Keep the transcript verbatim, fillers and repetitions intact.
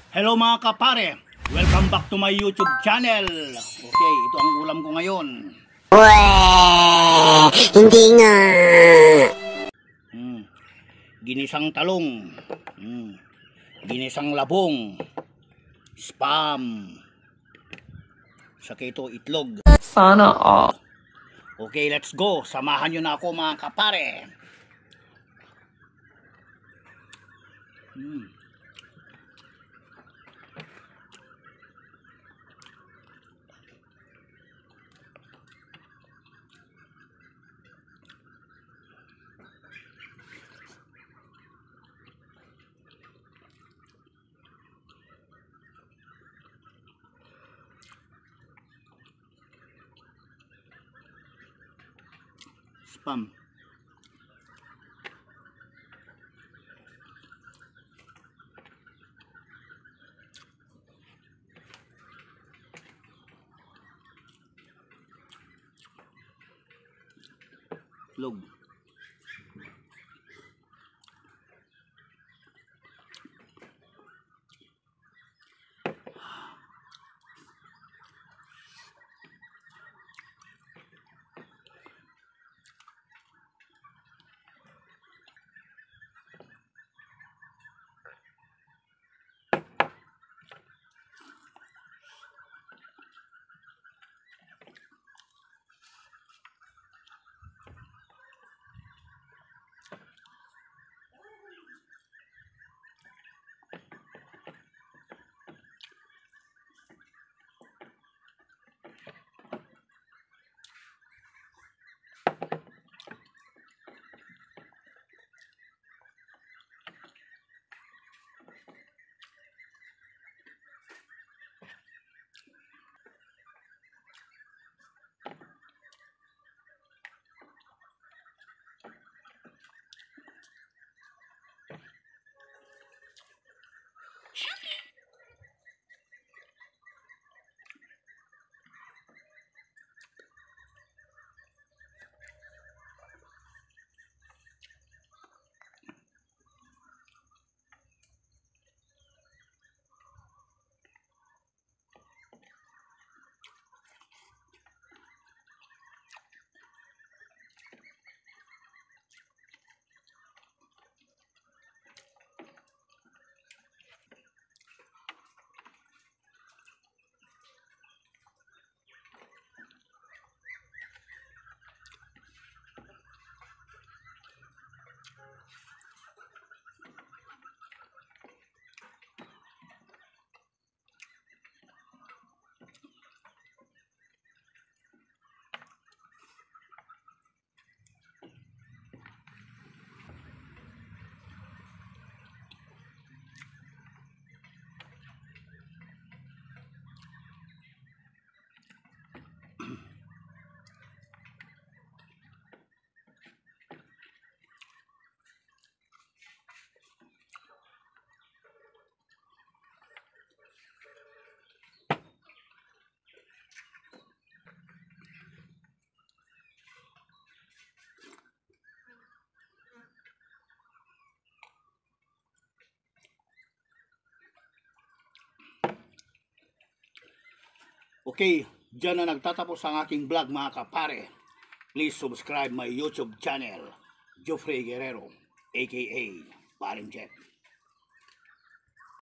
Hello mga kapare, welcome back to my YouTube channel. Okay, ito ang ulam ko ngayon. Weh, hindi nga. Hmm, ginisang talong, hmm, ginisang labong, spam, saka ito itlog. Sana all. Okay, let's go. Samahan nyo na ako mga kapare. Hmm. Spam. Itlog. Okay, dyan na nagtatapos ang aking vlog mga kapare. Please subscribe my YouTube channel, Jeffrey Guerrero, aka Paring Jeff.